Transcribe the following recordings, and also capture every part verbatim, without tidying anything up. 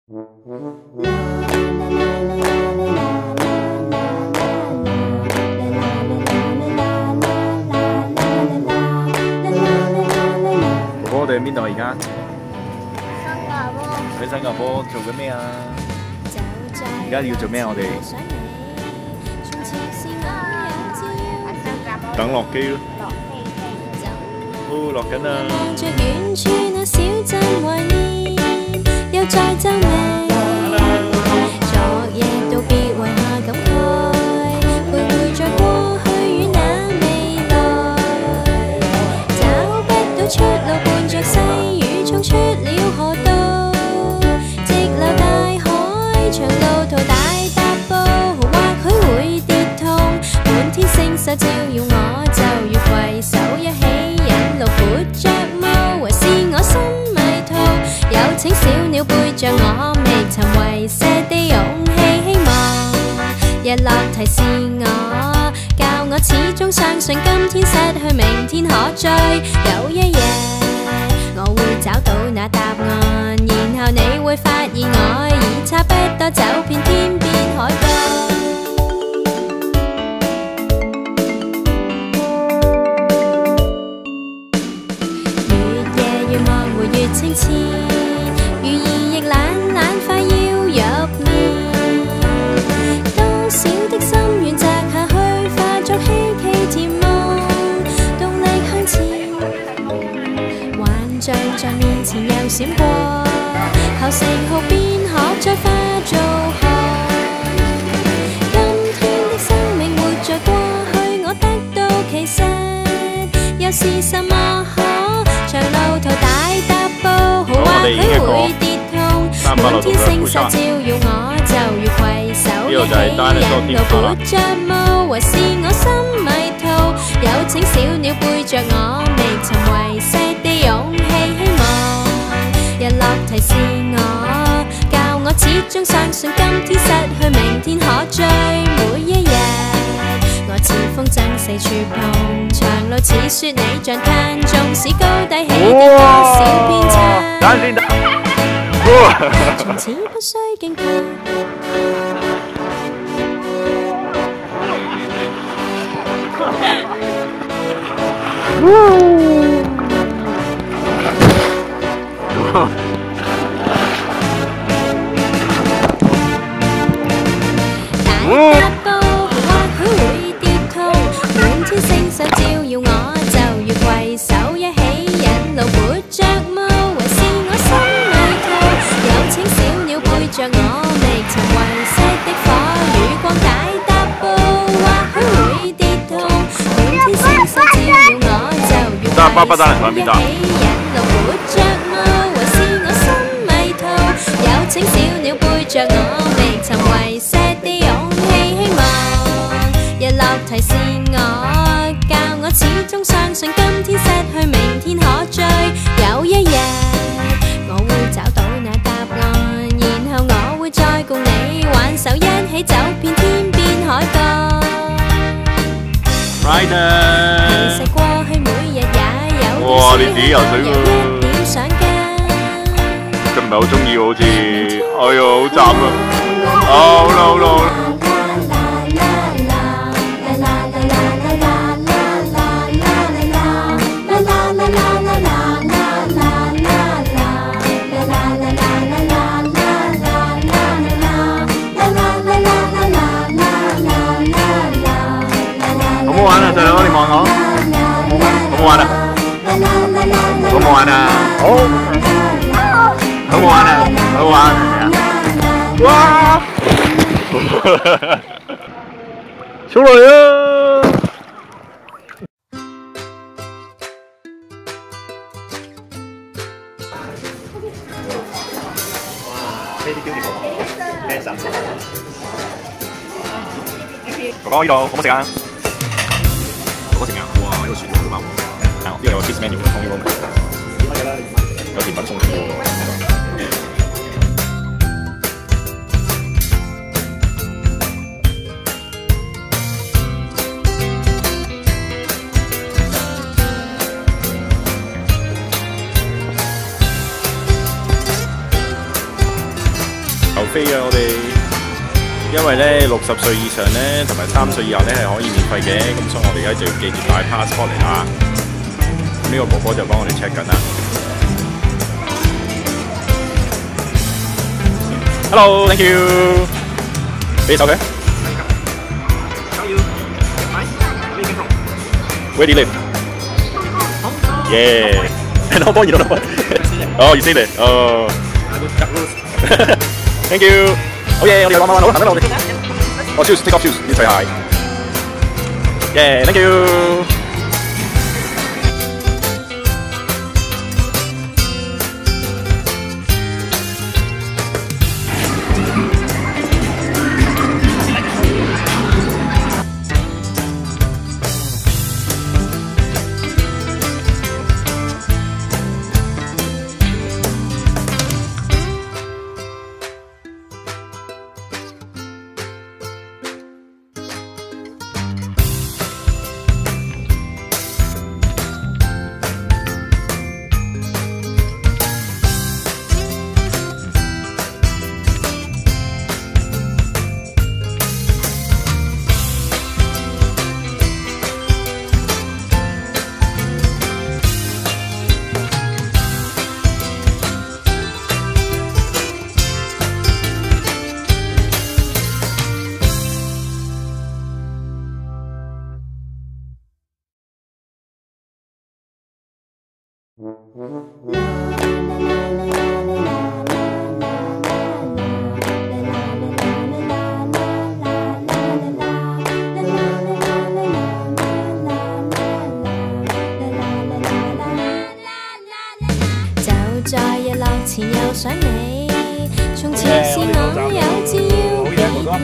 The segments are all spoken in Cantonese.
哥哥，我哋喺邊度而家？ 新加坡。 喺新加坡做緊咩啊？而家要做咩啊？我哋等落機咯。哦，落緊啦。望着遠處那小鎮懷念，又再皺眉。昨夜道別遺下感慨，徘徊在過去與那未來，找不到出路，伴着細雨衝出了河道，直流大海，長路途大踏步，或許會跌痛，滿天星宿照耀我，就要攜手一起引路闊着霧，還是我心迷途，有請小鳥背着我，未曾遺失的勇氣希望，日落提示我，教我始終相信今天失去明天可追，有一日我會找到那答案，然後你會發現我已差不多走遍天邊海角。越清澈，如意亦懶懶快要入眠。多少的心願摘下去，化作希冀甜夢，動力向前。幻象在面前又閃過，後成號便可再化做河。今天的生命活着過去，我得到其實又是什麼可？長路途大踏步，或許會跌痛，滿天星宿照耀我，就要攜手一起引路闊着霧，還是我心迷途，有請小鳥背着我，未曾遺失的勇氣希望，日落提示我，教我始終相信今天失去明天可追，每一日我似風箏四處碰，長路似雪你像炭，縱使高低起跌多少偏差，等先得，從此不需驚怕。星宿照耀我，就要攜手一起引路闊着霧，還是我心迷途，有請小鳥背着我，未曾遺失的火，與光大踏步，或許會跌痛，滿天星宿照耀我，就要攜手一起引路闊着霧，還是我心迷途，有請小鳥背着我，未曾遺失的勇氣希望，日落提示我。我始終相信今天失去明天可追，有一日我會找到那答案，然後我會再共你挽手一起走遍天邊海角。Rider， 其實過去每日也有哇，你自己游水喎，一點想家。真唔係好中意好似，哎呀好慘啊！啊好啦好啦好啦。好唔好玩啊，細佬，你望我，好唔好玩啊？好唔好玩啊？好，好唔好玩啊？好玩啊！哇！出嚟啊！哇！呢啲標誌喎，咩神？哥哥呢度好唔好食啊？嗰食啊！哇！呢個薯條好飽喎，呢個有個 kids menu 嘅 Tony Roman， 有甜品送添喎。 飛啊！我哋因為咧六十歲以上咧同埋三歲以下咧係可以免費嘅，咁所以我哋而家就要記住帶 passport 嚟啦。咁呢個哥哥就幫我哋 check 緊啦。Hello，thank you。俾手佢。Where do you live? Yeah. And how about you don't know? Oh, you see it? Oh. Thank you. Oh yeah, 我哋慢慢慢好行得啦，我哋。Oh, shoes, take off shoes. 要除鞋。Yeah, thank you. 在日落前又想你，從前是我有志要別離。走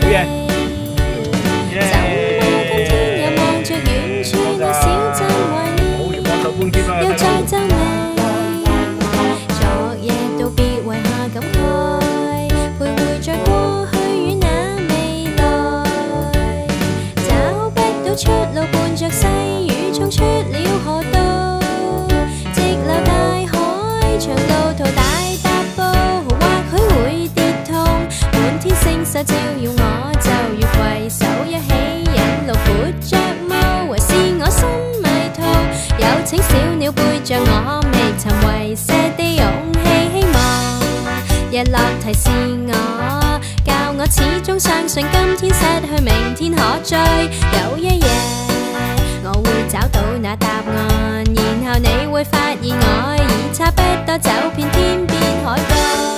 到今天又望着遠處那小鎮懷念，又再皺眉。昨夜道別為何感慨，徘徊在過去與那未來，找不到出路，伴着細雨衝出了河道，直流大海。長路途大踏步，或許會跌痛，滿天星宿照耀我，就要攜手一起引路闊着霧，還是我心迷途。有請小鳥背着我，未曾遺失的勇氣希望。日落提示我，教我始終相信今天失去明天可追。有一夜我會找到那答案，然後你會發現我已差不多走遍天邊海角。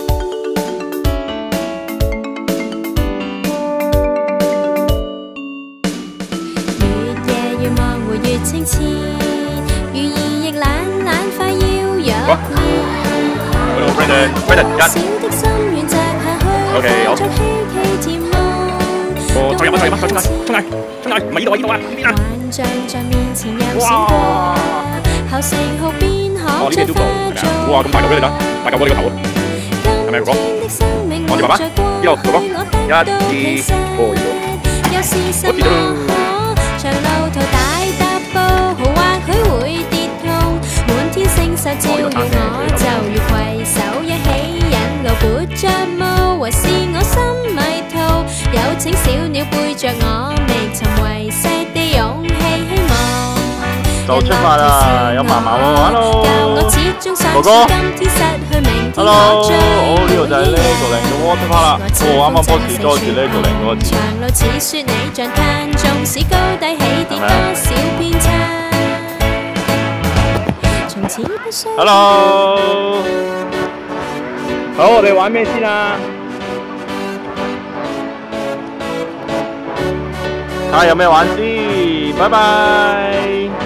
越夜越望回越清澈，如意亦懶懶快要約面。小的心願摘下去，放着希冀甜夢。 哦，再入啊！再入啊！再衝啊！衝啊！衝啊！唔係呢度啊！呢度啊！邊啊？ 幻象在面前又閃過，後成號便可出發做。 哇！咁大嚿俾你啦，大嚿過你個頭啊！係咪哥哥？我哋爸爸，呢度哥哥，一、二，哦呢個。又是什麼可？長路途大踏步，或許會跌痛，滿天星宿照耀我，就要攜手一起引路撥着霧，還是我心迷途。有請小鳥背着我，未曾遺失的勇氣希望。就出發啦，有嫲嫲喎 ，hello。哥哥 ，hello。哦，呢度就係呢個靚嘅 water park 啦。哦，啱啱 boss 載住呢個靚嗰個字。長路似雪你像炭，縱使高低起跌多少偏差。從此不需。hello。好，我哋玩咩先啊？睇下有咩玩先，拜拜。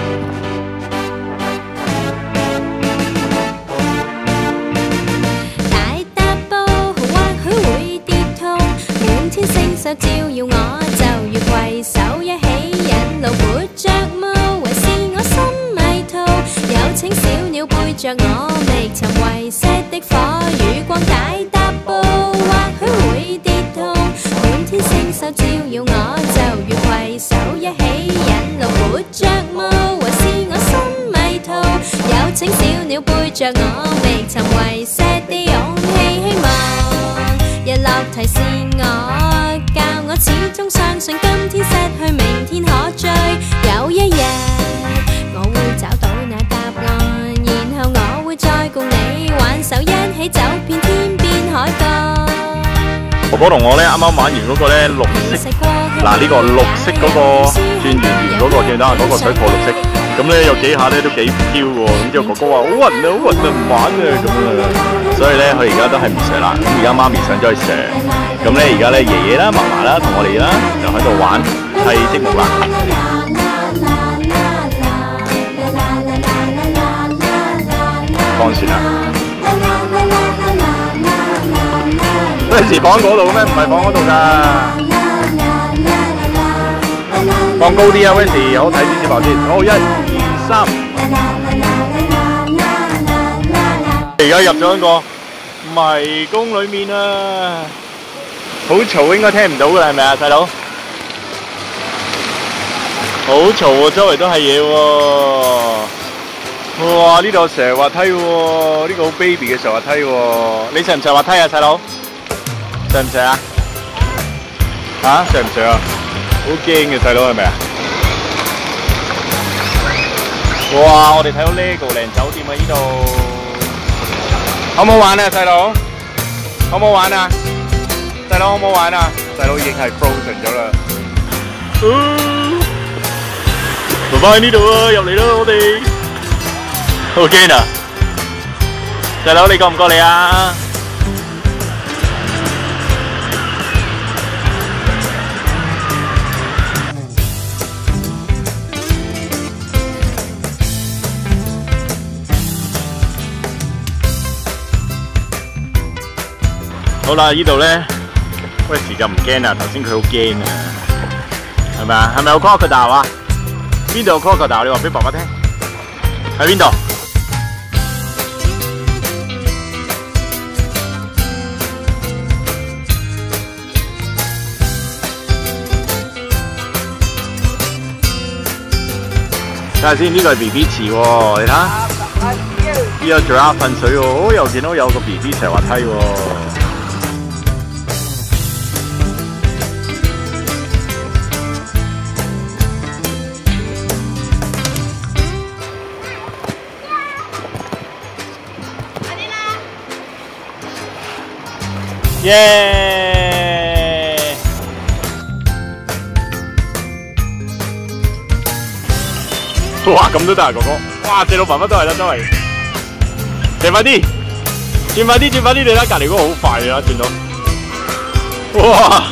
大踏步或許會跌痛，滿天星宿照耀我，就要攜手一起引路撥着霧，還是我心迷途。有請小鳥背着我，未曾遺失的火與光。大踏步或許會跌痛，滿天星宿照耀我，就要攜手一起引路撥着霧，還是我心迷途。有請小鳥背着我，未曾遺失的勇氣希望。日落哥哥同我咧啱啱玩完嗰個咧綠色，嗱呢個綠色嗰個轉圓圓嗰個記得啊，嗰個水泡綠色，咁咧有幾下咧都幾飄喎，咁之後哥哥話好暈啊，好暈啊，唔玩啊咁啊，所以咧佢而家都係唔上啦，咁而家媽咪上咗去上，咁咧而家咧爺爺啦、嫲嫲啦同我哋啦就喺度玩砌積木啦。放船啦！嗰陣時放嗰度咩？唔係放嗰度㗎。放高啲啊！嗰陣時好睇啲先放先。好，一、二、三。而家入咗一個迷宮裡面啊！好嘈，應該聽唔到㗎，係咪啊，細佬？好嘈喎，周圍都係嘢喎。哇！呢度上滑梯喎，呢、這個好 baby 嘅上滑梯喎。你上唔上滑梯啊，細佬？上唔上啊？嚇、啊？上唔上啊？好驚嘅細佬係咪啊？哇！我哋睇到 Legoland 酒店啊，呢度好唔好玩啊，細佬？好唔好玩啊？細佬好唔好玩啊？細佬已經係 frozen 咗啦。爸爸喺呢度啊，入嚟啦，我哋。好驚啊！細佬，你過唔過嚟啊？好啦，呢度咧，嗰時就唔驚啦。頭先佢好驚啊，係咪啊？係咪有 crocodile 啊？邊度有 crocodile？你話俾爸爸聽。喺邊度？睇下先，呢個係 B B 池喎，你睇下，呢個 giraffe 噴水喎，哦又見到有個 B B 斜滑梯喎。耶！哇，咁都得啊，哥哥！哇，細佬爸爸都係啦，周圍。轉快啲，轉快啲，轉快啲！你睇隔離嗰個好快啊，轉到。哇！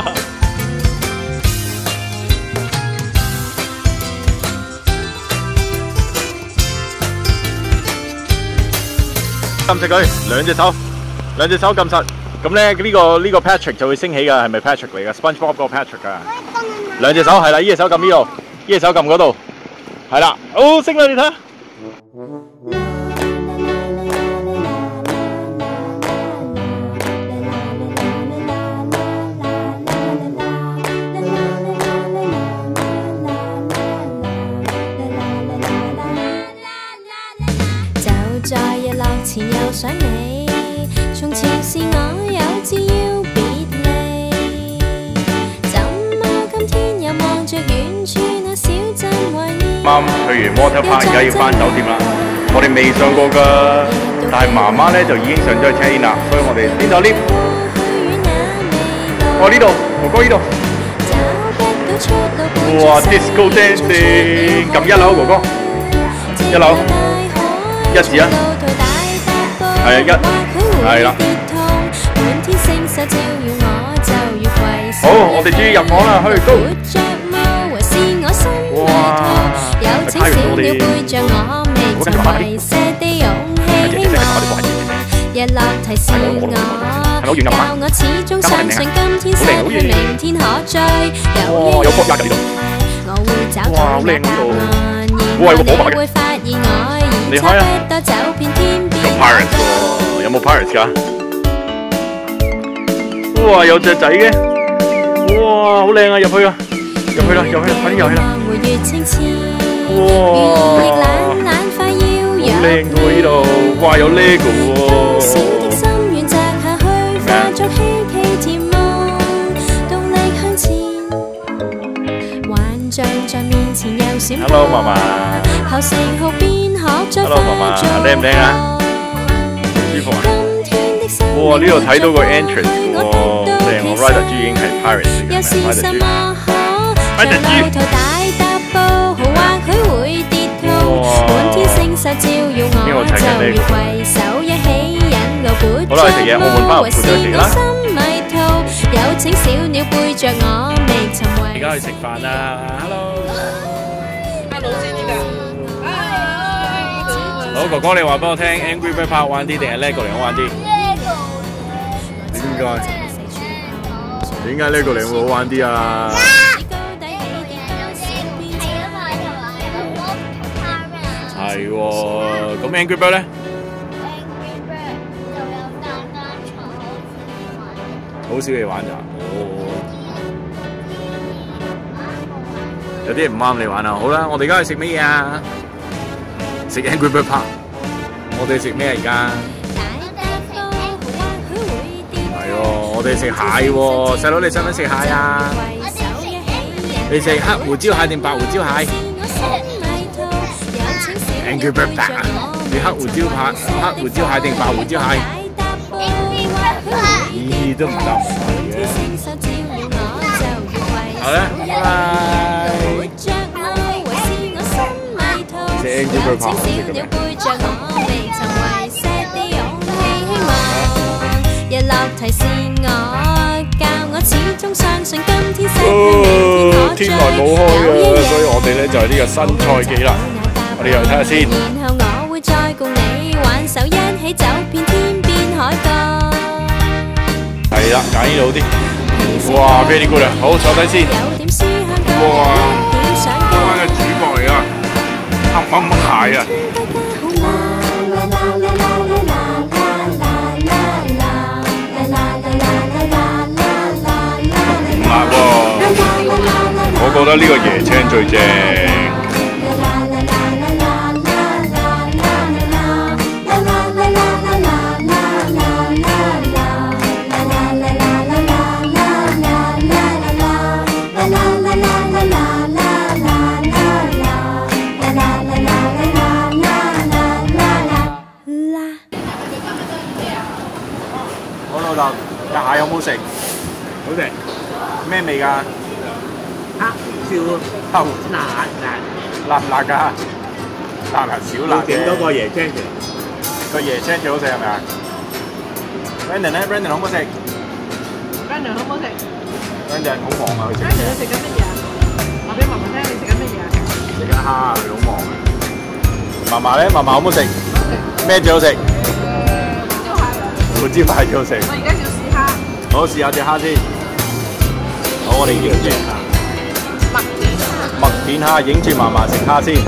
撳實佢，兩隻手。兩隻手撳實，咁咧呢個呢個 Patrick 就會升起㗎，係咪 Patrick 嚟㗎 ？SpongeBob 個 Patrick 㗎。兩隻手係啦，呢隻手撳呢度，呢隻手撳嗰度，係啦，好升啦，你睇。 就在日落前又想你。從前是我有志要別離，怎麼今天又望着遠處那小鎮懷念？啱去完 water park，而家要返酒店啦。我哋未上過㗎，但係媽媽咧就已經上咗去 check in 啦，所以我哋邊度 lift？哦呢度，哥哥呢度。哇 ！disco dancing， 撳一樓哥哥，一樓，一字啊，係啊一。係啦，好，我哋終於入房啦，去 go！哇，太遠我哋，我跟住媽媽啲，日落提示我，係咪好遠㗎媽媽？監我定定啊，好靚好遠，哇，有國家㗎呢度，哇，好靚呢度，哇，有個火把嘅，你開啊，有 Pirates 喎。有冇 Pirates 㗎？哇，有隻仔嘅，哇，好靚啊！入去啊，入去啦，入去啦，快啲入去啦！哇，好靚㗎喎呢度，哇，有 Lego 喎。Hello， 媽媽。Hello， 媽媽，靚唔靚啊？舒服啊！哇， 喎，呢度睇到個 entrance 喎，即係我 Rider 豬已經係 Pirate 嚟嘅 ，Rider 豬。Rider 豬。邊個睇緊呢個？好啦，食嘢，澳門翻嚟負責食啦。而家去食飯啦 ，Hello。係老師嚟㗎。好，哥哥你話俾我聽 ，Angry Bird Park 好玩啲定係 Legoland 好玩啲？點解？點解 Legoland 會好玩啲啊？係喎，咁 Angry Bird 咧 ？Angry Bird 就有彈彈床， 好少嘢玩咋？哦，有啲唔啱你玩啊！好啦，我哋而家去食乜嘢啊？食 Angry Bird Park。我哋食咩而家？係喎，我哋食蟹喎，細佬你想唔想食蟹啊？你食黑胡椒蟹定白胡椒蟹？ Angry Bird Park 啊！你黑胡椒蟹、黑胡椒蟹定白胡椒蟹？咦，都唔得唔係嘅。好啦，拜拜。食 Angry Bird Park 好食嘅咩？哦，天台冇開啊，所以我哋咧就係呢個新賽季啦。 我哋又睇下先。係啦，揀呢度啲。哇 ，very good 啊！好，坐低先。哇，今晚嘅主角嚟啊，黑掹掹蟹啊！唔辣喎，我覺得呢個椰青最正。 隻蟹有冇食？好食。咩味㗎？黑椒黑胡辣辣，辣唔辣㗎？辣係少辣嘅。整多個椰青條。個椰青最好食係咪啊 ？Brandon 咧 ，Brandon 好唔好食 ？Brandon 好唔好食 ？Brandon 好忙啊，佢食。 Brandon 你食緊乜嘢啊？話俾嫲嫲聽，你食緊乜嘢啊？ 食緊蝦，佢好忙啊。嫲嫲咧，嫲嫲好唔好食？咩最好食？胡椒蟹。胡椒蟹最好食。我而家要試蝦。好，試下隻蝦先。好，我哋影住麥片蝦。麥片蝦，影住嫲嫲食蝦先。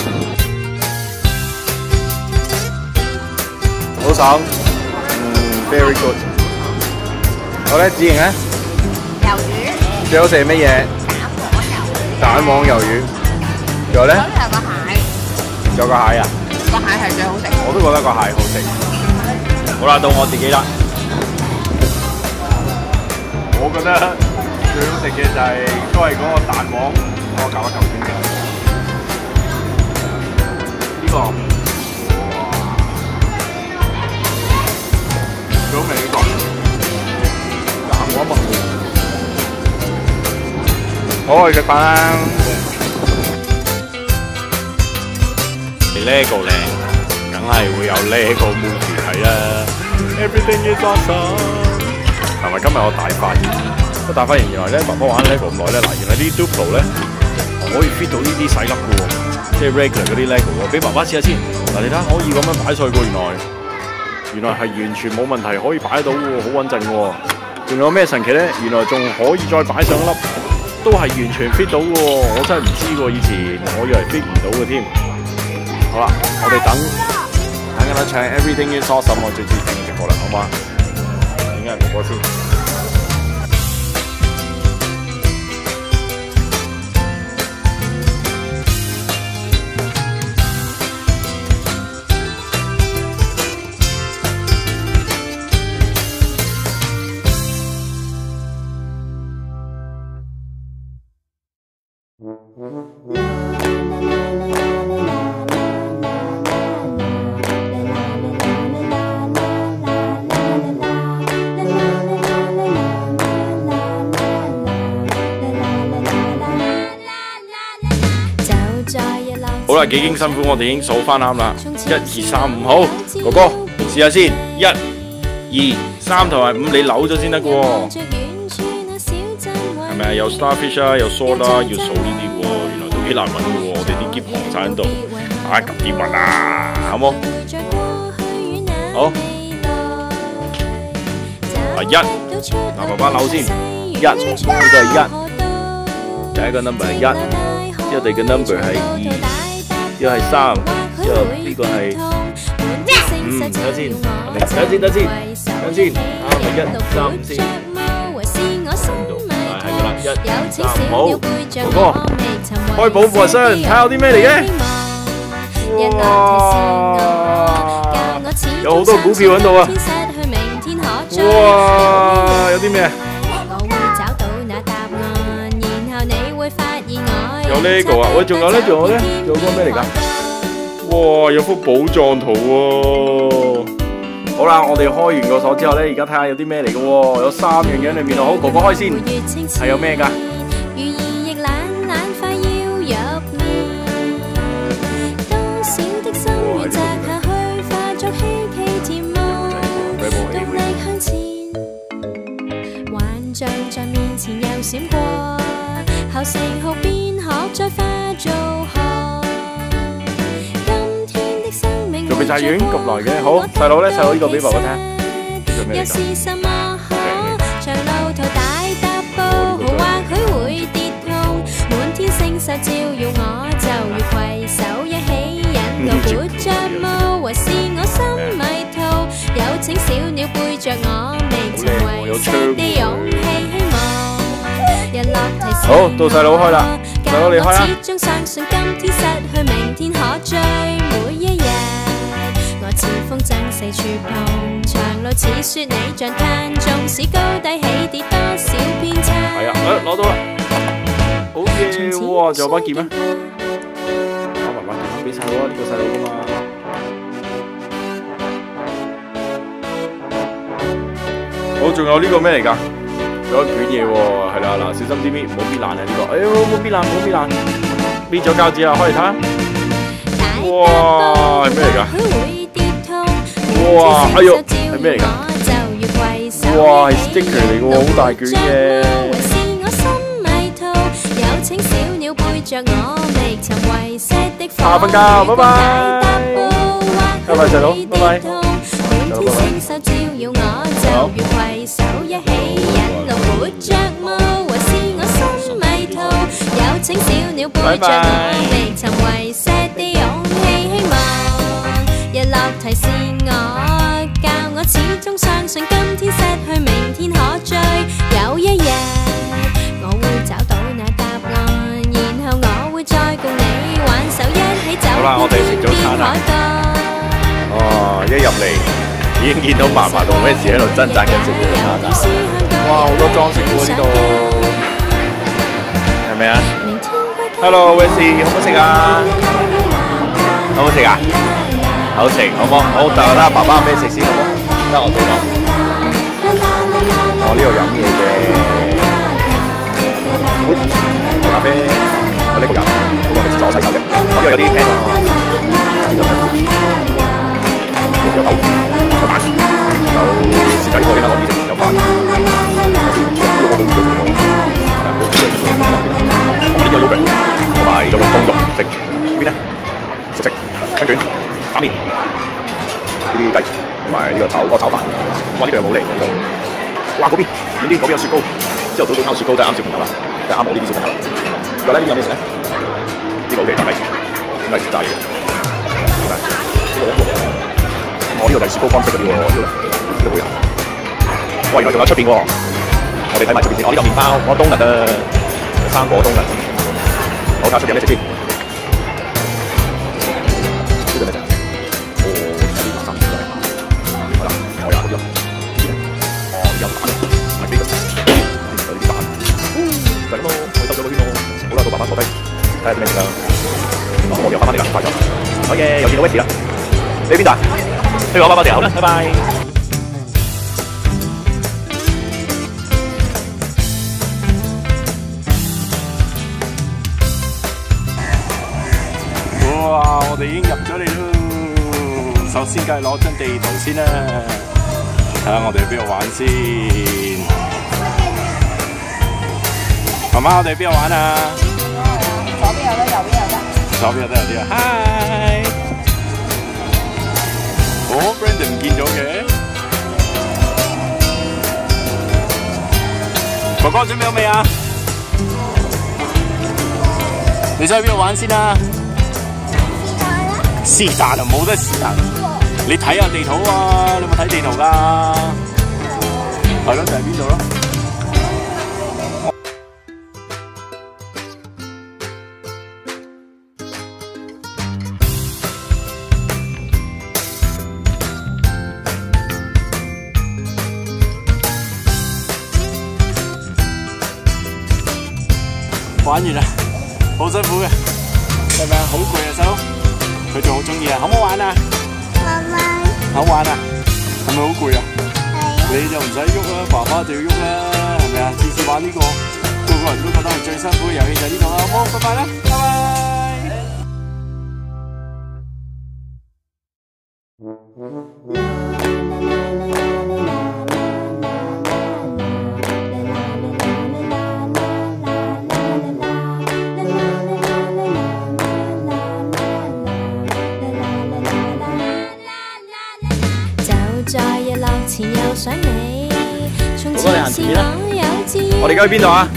好爽。嗯 ，very good。好咧，子瑩咧。魷魚。最好食係乜嘢？蛋黃魷魚。蛋黃魷魚。仲有咧？仲有個蟹。仲有個蟹啊？個蟹係最好食。我都覺得個蟹好食。好啦，到我自己啦。我覺得最好食嘅就係都係嗰個蛋黃，我搞一嚿先嘅。呢個最好味呢個蛋黃麥片。好，去食飯啦！嚟 Legoland，梗係會有 Lego movie 睇啦。Everything is awesome。同埋今日我大發現，我大發現原來咧，爸爸玩 Lego 咁耐咧，嗱，原來呢啲 Duplo 咧可以 fit 到呢啲細粒嘅喎，即係 regular 嗰啲 Lego 喎。俾爸爸試下先，嗱，你睇下可以咁樣擺上去喎，原來原來係完全冇問題，可以擺到喎，好穩陣喎。仲有咩神奇咧？原來仲可以再擺上粒，都係完全 fit 到嘅喎。我真係唔知喎，以前我以為 fit 唔到嘅添。好啦，我哋等等緊啦，唱 Everything is awesome， 我最中意聽嘅歌啦，好嗎？影下哥哥先。 啦，幾經辛苦，我哋已經數翻啱啦。一二三五，好，哥哥試下先，一、二、三同埋五，你扭咗先得嘅喎。係咪啊？有 starfish 啊，有 sword 啦，要數呢啲喎，原來都幾難揾嘅喎。我哋啲篋放晒喺度，啊咁點揾啊？好冇？好。啊一，嗱爸爸扭先，一，呢個係一，第一個 number 係一，之後第二個 number 係二，之後係三，之後呢個係五，睇下先，睇下先，睇下先，睇下先，啱係一三五先，呢度，係係噶啦，一三好，哥哥開寶庫箱，睇下有啲咩嚟嘅，哇，有好多股票喺度啊！哇！有啲咩？有呢個啊！喂，仲有咧，仲有咧，仲有個咩嚟㗎？哇！有幅寶藏圖喎！好啦，我哋開完個鎖之後咧，而家睇下有啲咩嚟嘅喎？有三樣嘢裏面好，哥哥開先，係有咩㗎？像在面前又閃過，後四號便學再化做河。今天的生命仲未炸完咁耐嘅，好細佬咧，細佬呢個俾爸爸聽，做咩嚟㗎？長路途大踏步，或許會跌痛，滿天星宿照耀我，就要攜手一起引路活着霧，還是我心迷途，有請小鳥背着我，未曾遺失的勇氣。好，到細佬開啦，細佬你開啊！始終相信今天失去，明天可追。每一日，我似風箏四處碰，長路似雪你像灘，縱使高低起跌多少偏差。係啊，誒攞到啦，好嘢！哇，仲有把劍咩？攞埋把劍俾細佬啊，呢個細佬㗎嘛。好，仲有呢個咩嚟㗎？仲有一卷嘢喎，係啦，嗱，小心啲搣，唔好搣爛啊呢個。哎呦，冇搣爛，冇搣爛，搣咗膠紙啦，開嚟睇下。哇，係咩嚟㗎？哇，哎呦，係咩嚟㗎？哇，係 sticker 嚟㗎喎，好大卷嘅。下瞓覺，拜拜。拜拜細佬，拜拜。好。請小鳥背着我，未曾遺失的勇氣希望，日落提示我，教我始終相信今天失去，明天可追。有一日我會找到那答案，然後我會再共你挽手一起走。好啦，我哋食早餐啦。哦，一入嚟已經見到嫲嫲同咩事喺度掙扎緊食早餐啦。哇，好多裝飾喎呢度，係咪啊？Hello， 威士，好唔好食啊？好唔好食啊？好食，好唔好？好，等下睇下爸爸有咩食先，好唔好？得我做咯。我呢度飲嘢嘅，咖啡，我呢個飲，嗰個係自助洗手嘅。我呢度有啲 pen 啊，有豆，有蛋，有薯仔，我呢度可以食，有飯。有 yogurt 同埋有個冬肉食邊咧？熟食、春卷、打麵，呢啲雞同埋呢個炒嗰個炒飯。哇！呢度有冇嚟？哇！嗰邊遠啲嗰邊有雪糕，朝頭早早烤雪糕都係啱小朋友啦，即係啱我呢啲小朋友啦。仲有咧呢邊有咩食咧？呢個 OK 炸雞，應該係炸嘢嘅。我呢度就係雪糕方式嗰啲喎，呢度會有。哇！原來仲有出邊喎，我哋睇埋出邊先。我呢個麵包，我冬日啊，生果冬日。好，睇下出邊有咩食先。呢度咩食？哦，呢啲三蚊雞。好啦，我有嗰啲咯。哦，有蛋咯，係幾個？呢度有啲蛋。就係咁咯，我兜咗個圈咯。好啦，到爸爸坐低，睇下啲咩食啦。咁我哋又翻返嚟啦，快咗。好嘅，又見到 Westie 啦。你邊度啊？去我爸爸哋。好啦，拜拜。哇！ 先梗係攞張地圖先啦，睇下我哋去邊度玩先。媽媽，我哋邊度玩啊？ 左邊有得，右邊有得。 左邊有得有啲啊 ！Hi， 哦 ，Brandon 唔見咗嘅。哥哥準備好未啊？你想去邊度玩先啊？是但啊，冇得是但。你睇下地圖啊！你有冇睇地圖㗎？係咯，就係邊度咯。玩完啦，好辛苦嘅，係咪啊？好攰啊，細佬。佢仲好中意啊，好唔好玩啊？ 媽媽。 好玩啊？係咪好攰啊？ 係。 你就唔使喐啦，爸爸就要喐啦，係咪啊？次次玩呢個，個個人都覺得係最辛苦嘅遊戲就係呢個啦，好，拜拜啦，拜拜。 在日落前又想你，從前是我有志於我哋而家去邊度啊？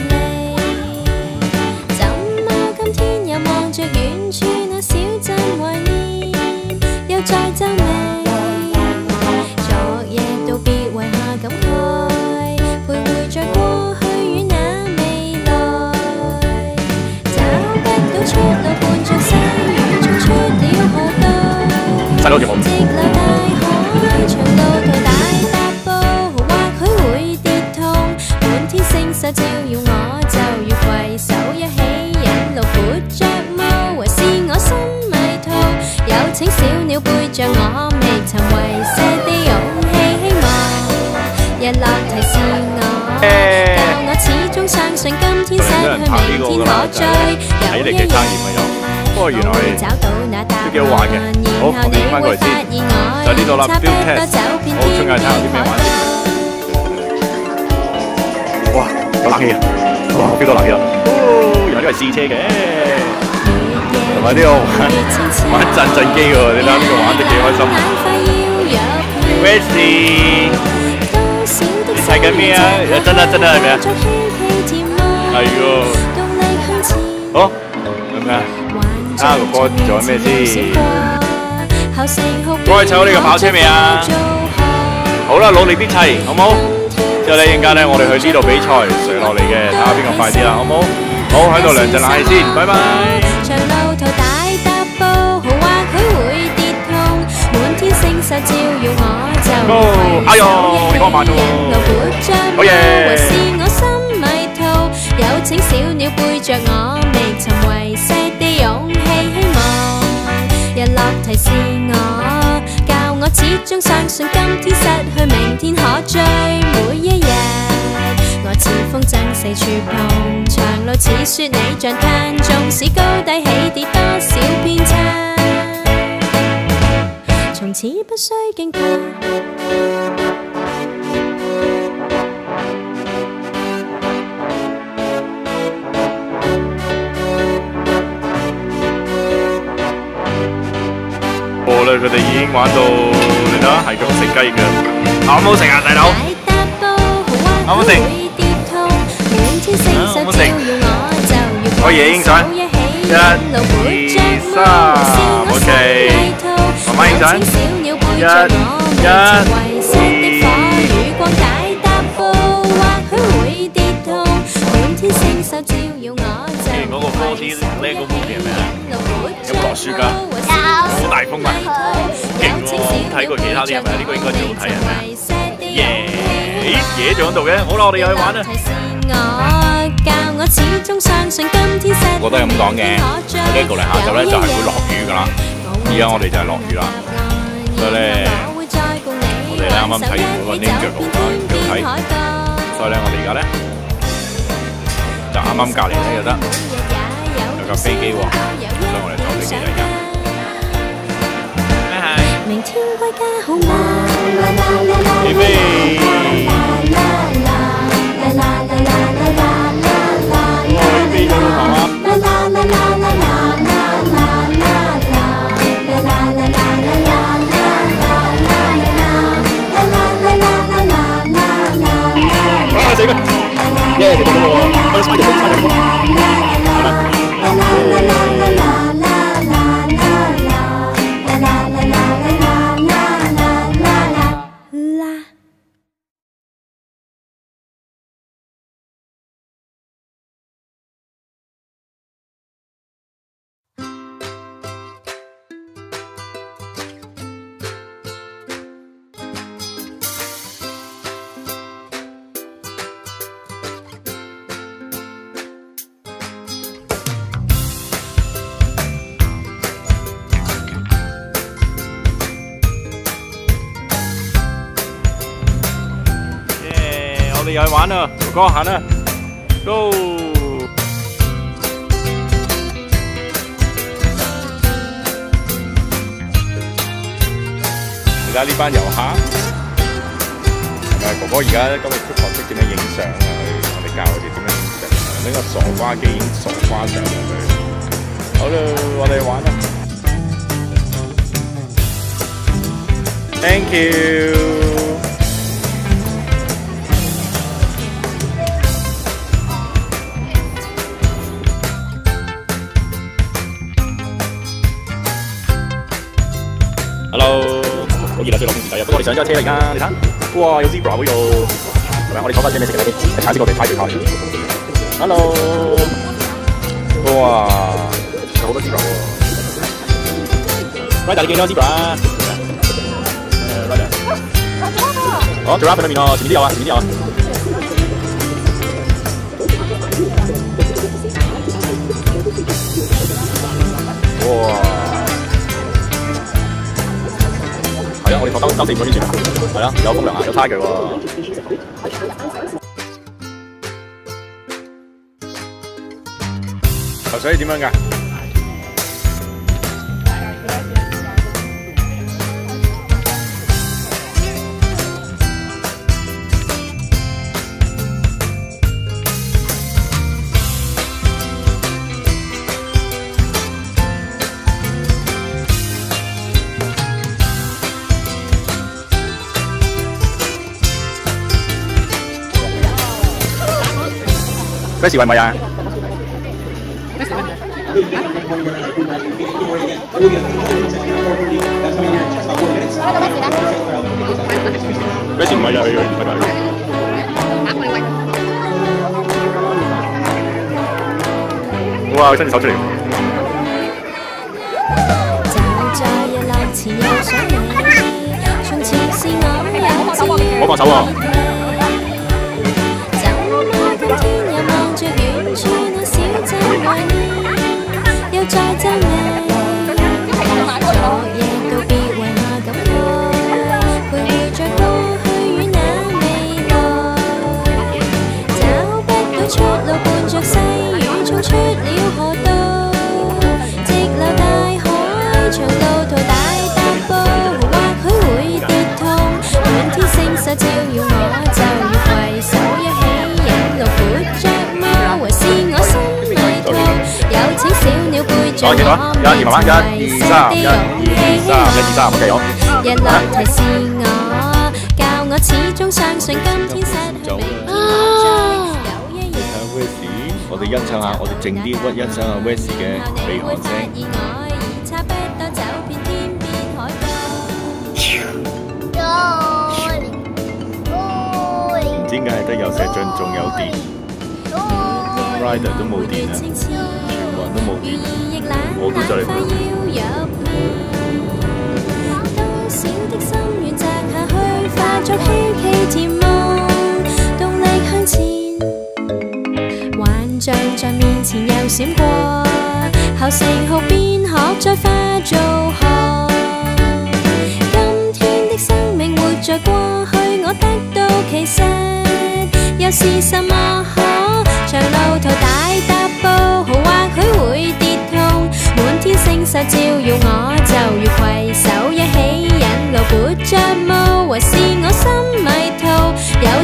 怎麼今天又望着遠處那小鎮懷念，又在皺眉。昨夜道別為何感慨，徘徊着過去與那未來，找不到出路，伴着細雨衝出了河道， 細佬仲冇。 直流大海，長路途大踏步，或許會跌痛，滿天星宿照耀我，就要攜手一起引路，闊着霧，為是我心迷途，有請小鳥背着我，未曾遺失的勇氣希望，日落提示我，教我始終相信今天失去明天可追，有一日不過原來都幾好玩嘅。好，我哋翻過嚟先，就呢度啦 ，Build Test。好，出嚟睇下有啲咩玩先。哇，有冷氣啊！哇，feel到冷氣啦！哦，原來呢個係試車嘅，同埋呢個玩震震機喎，你睇下呢個玩得幾開心。Wesley， 你睇緊咩啊？真啊真啊係咪啊？係喎。好，係咪啊？睇下哥哥做緊咩先？幫佢砌好呢個跑車未啊？好啦，努力啲砌，好唔好？之後咧，陣間咧，我哋去呢度比賽，垂落嚟嘅，睇下邊個快啲啦，好唔好？好，喺度涼陣冷氣先，拜拜。長路途大踏步，或許會跌痛，滿天星宿照耀我，就哎呦，你講慢咗喎。好嘢！為是我心迷途，有請小鳥背着我，未曾遺失的勇氣希望，日落提示我，教我始終相信今天失去明天可追，每一日我似風箏四處碰，長路似雪你像灘，縱使高低起跌多少偏差，從此不需驚怕。好啦，佢哋已經玩到，你睇下係咁食雞嘅，好唔好食啊，細佬？好唔好食？好唔好食？可以影相，一、二、三 ，OK。慢慢影相，一、一、二。嗰個 forty Lego movie 係咪啊？有冇落雪㗎？好大風啊！勁喎，睇過其他啲係咪啊？呢個應該最好睇係咪啊？耶！咦，嘢仲喺度嘅，好啦，我哋又去玩啦。我都係咁講嘅，呢個嚟下晝咧就係會落雨㗎啦。而家我哋就係落雨啦，所以咧，我哋咧啱啱睇完嗰個 Ninja Go 啦，幾好睇。所以咧，我哋而家咧就啱啱隔離咧有得有架飛機喎，所以我哋坐飛機嚟㗎。 明天歸家好嗎？ 準備。飛到媽媽。啊！死佢！耶！成功喎！我哋快啲去快啲去！我哋又去玩啦，哥哥行啦 ，Go！ 而家呢班遊客，係咪哥哥而家今日出學識點樣影相啊？我哋教佢哋點樣影相啊？呢個傻瓜機影傻瓜相啊佢。好啦，我哋玩啦 ，Thank you。Hello， 好熱啊！最落天時仔啊！不過我哋上咗車啦而家，你睇，哇有 zebra 喎，係咪？我哋坐翻車咩食嘅啲？踩住個地派住跑。Hello， 哇，有好多 zebra 喎。Ryder 你見到 zebra？ 誒 Ryder， 好 giraffe 喺裏面喎，前面都有啊，前面都有啊。哇！係啊，我哋坐兜兜四五個圈轉啊，係啊，有風涼啊，有 tiger 喎。游水點樣㗎？Gracie 喂唔喂啊 ？Gracie 唔係啊，佢佢唔係佢。哇！佢伸隻手出嚟。唔好放手喎。又再皺眉，昨夜道別為何感慨？徘徊着過去與那未來，找不到出路，伴着細雨衝出了河道，直流大海，長路途大踏步，或許會跌痛，滿天星宿照耀我，就要攜手一起引路，闊着夢，還是我心迷途。有請小鳥背著我，一二媽媽，一二三，一二三，一二三，OK 好。日落提示我，教我始終相信今天失去明天有一日。Wesley， 我哋欣賞下，我哋靜啲屈欣賞下 Wesley 嘅鼻鼾聲。唔知點解係得有石進仲有電 ，Ryder 都冇電啊！都冇電，我都就嚟冇。多少的心願擲下去，化作希冀甜夢，動力向前。幻象在面前又閃過，後四號便學再化做河。今天的生命活在過去，我得到其實又是什麼可？長路途大踏步，或許會跌痛，滿天星宿照耀我，就要攜手一起。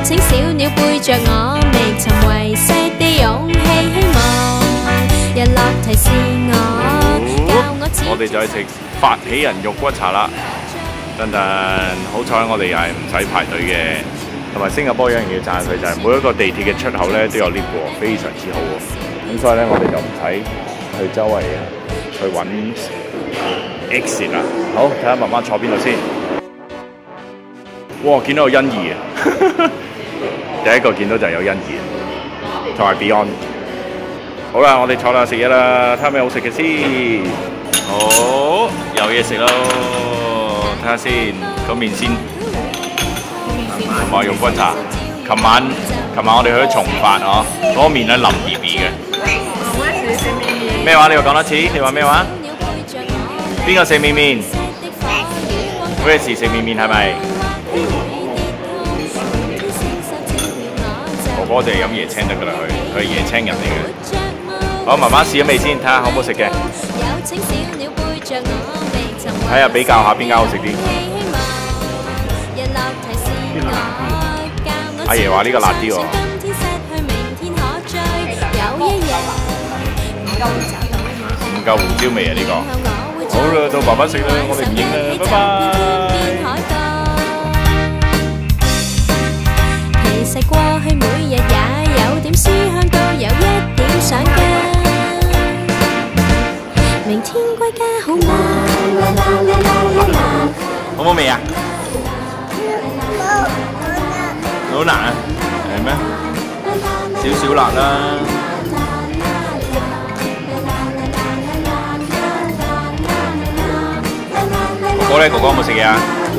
請小鳥背着我，未尋遺失的勇氣，希望日落提示我，教我似。 我哋就係食發起人肉骨茶啦，等等，好彩我哋又係唔使排隊嘅。同埋新加坡有樣嘢要讚佢就係每一個地鐵嘅出口咧都有 lift 喎，非常之好喎。咁所以咧我哋就唔使去周圍去揾 exit 啦。好，睇下媽媽坐邊度先。哇！見到有欣宜啊！第一個見到就係有欣宜，同埋 Beyond。好啦，我哋坐啦食嘢啦，睇下咩好食嘅先。好，有嘢食咯，睇下先個麵線。同埋肉骨茶，琴晚琴晚我哋去咗從發哦，嗰、那個麵咧腍 B B 嘅。咩話？你又講多次？你話咩話？邊個食麵麵 ？Grace 食麵麵係咪？哥哥就係飲椰青得噶啦，佢佢係椰青人嚟嘅。好，媽媽試咗味先，睇下好唔好食嘅。睇下比較下邊間好食啲。阿爺話呢個辣啲喎，唔夠胡椒味啊！呢、這個好啦，到爸爸食啦，我哋唔影啦，拜拜。其實過去每日也有點思鄉，都有一點想家。明天歸家好嗎？好唔好味啊？好難啊，係咩？少少辣啦。哥哥咧，哥哥有冇食嘢啊？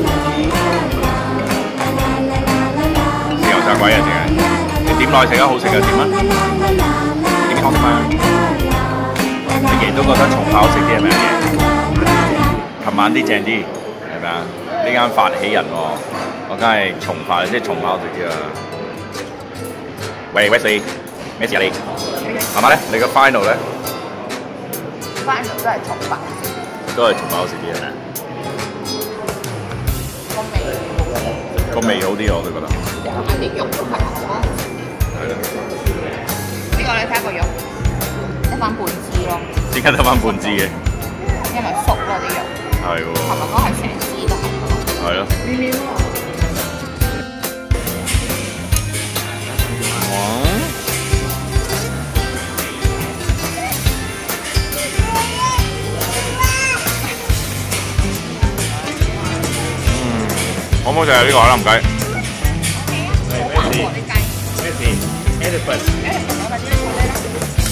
食油炸鬼啊，食啊！你點落去食啊？好食啊，點啊？點講啊？你既然都覺得從化好食啲係咪啊？琴晚啲正啲係咪啊？呢間發起人喎。我梗係從化，即係從化好食啲啦。喂 ，Wesley， 咩事啊你？媽媽咧，你個 final 咧 ？final 都係從化， 都係從化好食啲係咪？個味個味好啲我都覺得。 同埋啲肉都係好。 係咯。 呢個你睇下個肉，得翻半支咯。 點解得翻半支嘅？ 因為熟咯啲肉。 係喎。 琴日嗰係成支都係。 係咯。可唔可以就係呢個海南雞？咩事？咩事 ？Elephant。